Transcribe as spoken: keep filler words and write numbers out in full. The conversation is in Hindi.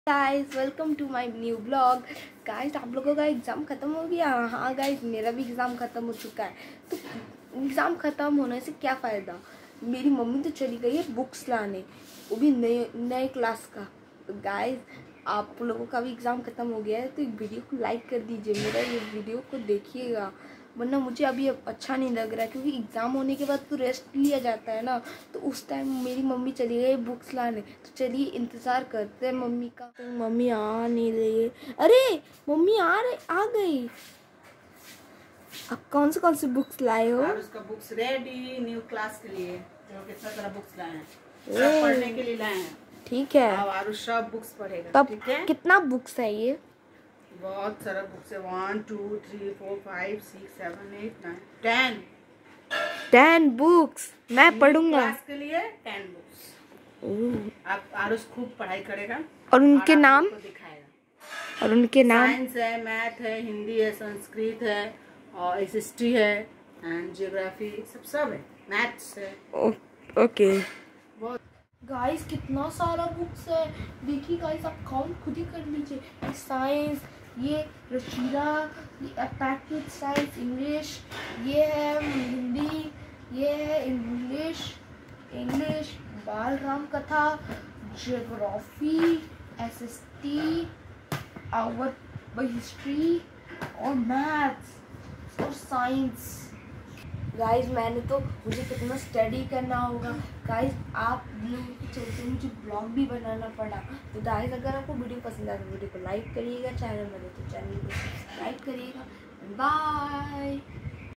Guys welcome to my new blog. Guys आप लोगों का एग्ज़ाम ख़त्म हो गया। हाँ गाइस मेरा भी एग्ज़ाम ख़त्म हो चुका है। तो एग्ज़ाम ख़त्म होने से क्या फ़ायदा। मेरी मम्मी तो चली गई है बुक्स लाने, वो भी नए नए क्लास का। तो गाइस आप लोगों का भी एग्ज़ाम ख़त्म हो गया है तो वीडियो को लाइक कर दीजिए, मेरा ये वीडियो को देखिएगा, वरना मुझे अभी अच्छा नहीं लग रहा है क्योंकि एग्ज़ाम होने के बाद तो रेस्ट लिया जाता है ना। तो उस टाइम मेरी मम्मी चली गई बुक्स लाने, तो चलिए इंतज़ार करते हैं मम्मी का। तो मम्मी आ नहीं रही है। अरे मम्मी आ रही आ गई। आप कौन से कौन से बुक्स लाए हो? और उसका बुक्स रेडी न्यू क्लास के लिए, जो कितना सारा बुक्स लाए हैं, सब पढ़ने के लिए लाए हैं। ठीक है, और सब बुक्स पढ़ेगा। तब ठीक है, कितना बुक्स है ये? बहुत सारा बुक्स है। One two three four five six seven eight nine ten ten books मैं पढ़ूंगा। क्लास के लिए टेन बुक्स। आप आरुष खूब पढ़ाई करेगा और उनके नाम दिखाएगा। और उनके नाम साइंस है, मैथ है, हिंदी है, संस्कृत है, और हिस्ट्री है एंड जियोग्राफी, सब सब है, मैथ्स है। ओके बहुत गाइस कितना सारा बुक्स है। देखिए गाइस आप काउंट खुद ही कर लीजिए। साइंस, ये रशीदा, ये अटैक साइंस, इंग्लिश, ये है हिंदी, ये है English English Bal Ram Katha, geography, SST, our history और मैथ्स और साइंस। गाइस मैंने तो मुझे कितना स्टडी करना होगा। गाइस आप लोगों के चलते मुझे ब्लॉग भी बनाना पड़ा। तो गाइस अगर आपको वीडियो पसंद आए तो वीडियो को लाइक करिएगा, चैनल में तो चैनल को सब्सक्राइब करिएगा। बाय।